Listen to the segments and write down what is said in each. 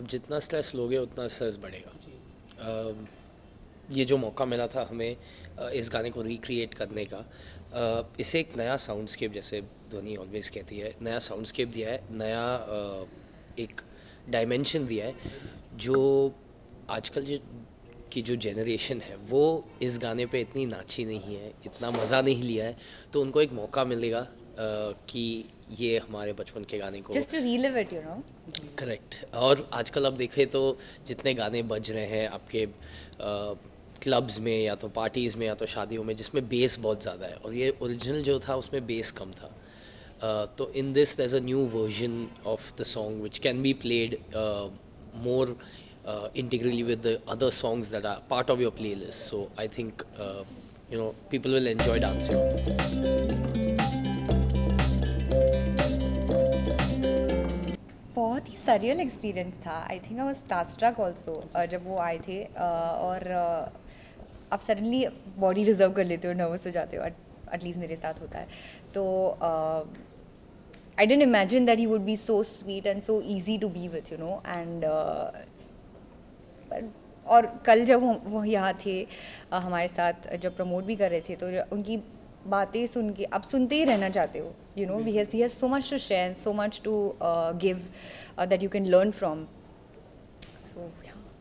जितना स्ट्रेस लोगे उतना स्ट्रेस बढ़ेगा। ये जो मौका मिला था हमें इस गाने को रिक्रिएट करने का, इसे एक नया साउंडस्केप, जैसे ध्वनि ऑलवेज कहती है, नया साउंडस्केप दिया है, नया एक डायमेंशन दिया है, जो आजकल की जो जनरेशन है वो इस गाने पे इतनी नाची नहीं है, इतना मज़ा नहीं लिया है, तो उनको एक मौका मिलेगा कि ये हमारे बचपन के गाने को just to relive it, you know. Correct. और आजकल आप देखें तो जितने गाने बज रहे हैं आपके क्लब्स में या तो पार्टीज़ में या तो शादियों में, जिसमें बेस बहुत ज़्यादा है, और ये ओरिजिनल जो था उसमें बेस कम था। तो in this there is a new version of the song which can be played more integrally with the other songs that are part of your playlist. So I think people will enjoy dancing on it. बहुत ही surreal experience था। I think I was starstruck also जब वो आए थे, और आप suddenly body reserve कर लेते हो, नर्वस हो जाते हो, एटलीस्ट मेरे साथ होता है। तो I didn't imagine that he would be so sweet and so easy to be with, you know. And और कल जब वो यहाँ थे हमारे साथ, जब प्रमोट भी कर रहे थे, तो उनकी बातें सुन के आप सुनते ही रहना चाहते हो, you know. He has so much to share, so much to give, that you can learn from. So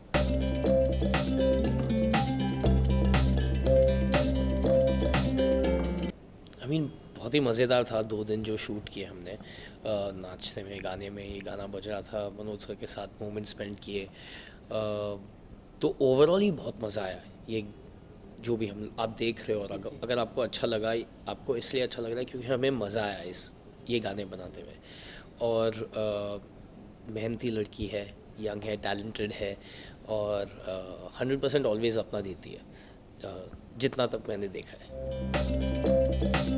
I mean बहुत ही मज़ेदार था 2 दिन जो शूट किए हमने, नाचने में, गाने में, ये गाना बज रहा था, मनोज सर के साथ मोमेंट स्पेंड किए, तो ओवरऑल ही बहुत मज़ा आया। ये जो भी हम आप देख रहे हो, और अगर आपको अच्छा लगा, आपको इसलिए अच्छा लग रहा है क्योंकि हमें मज़ा आया ये गाने बनाते हुए। और मेहनती लड़की है, यंग है, टैलेंटेड है, और 100% ऑलवेज़ अपना देती है, जितना तक मैंने देखा है।